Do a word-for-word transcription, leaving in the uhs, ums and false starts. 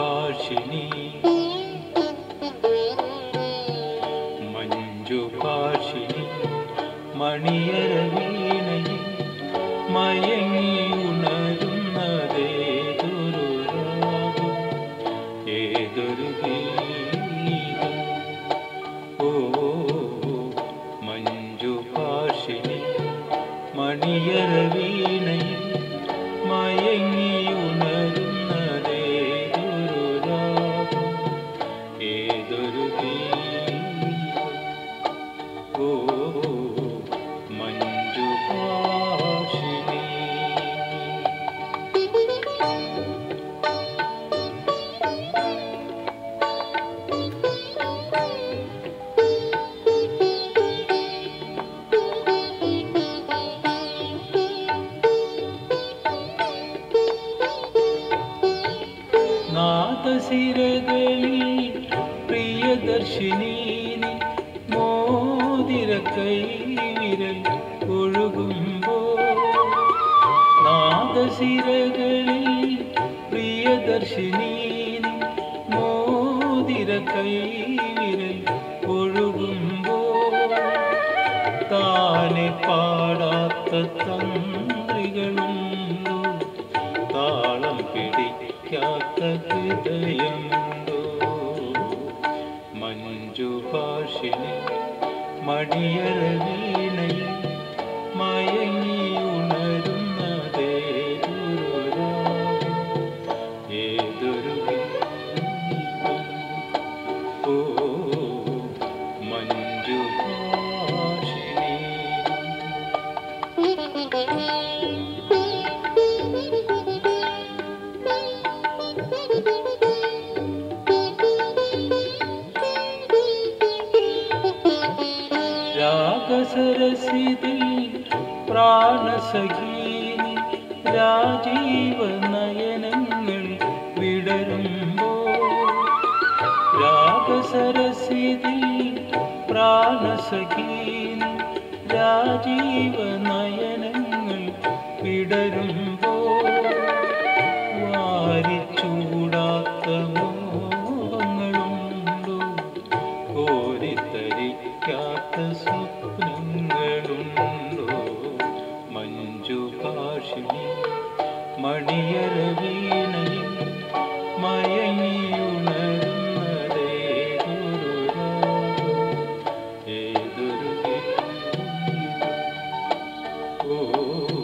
ഭാഷിണി മഞ്ജു ഭാഷിണി മണിയര വീണയിൽ മയങ്ങി ഉണരുന്നതേതൊരു രാഗം ഏതൊരു ഗീതം. ഓ മഞ്ജു ഭാഷിണി മണിയര വീണയിൽ മയങ്ങി ഉണരുന്നതേതൊരു രാഗം ഏതൊരു ഗീതം. ഓ മഞ്ജു ഭാഷിണി. നാദസിരകളിൽ പ്രിയദർശിനി മോതിര കൈവിരൽ ഒഴുകുമ്പോൾ നാദസിരകളിൽ പ്രിയദർശിനി മോതിര കൈവിരൽ ഒഴുകുമ്പോൾ താനെ പാടാത്ത തന്ത്രികളുണ്ടോ താളം പിടിക്കാത്ത ഹൃദയമുണ്ടോ. മഞ്ജു ഭാഷിണി മണിയര വീണയിൽ മയങ്ങി ഉണരുന്നതേതൊരു രാഗം ഏതൊരു ഗീതം. ഓ മഞ്ജു ഭാഷിണി. രാഗസരസിതിൽ പ്രാണസഖീനി രാജീവ നയനങ്ങൾ വിടരുമ്പോൾ രാഗസരസിതിൽ പ്രാണസഖീനി രാജീവ നയനങ്ങൾ വിടരുമ്പോൾ വാരിച്ചൂടാത്ത മോഹങ്ങളുണ്ടോ കോരിത്തരിക്കാത്ത സ്വപ്നങ്ങളുണ്ടോ. മഞ്ജു ഭാഷിണി മണിയര വീണയിൽ മയങ്ങി ഉണരുന്നതേതൊരു രാഗം ഏതൊരു ഗീതം. ഓ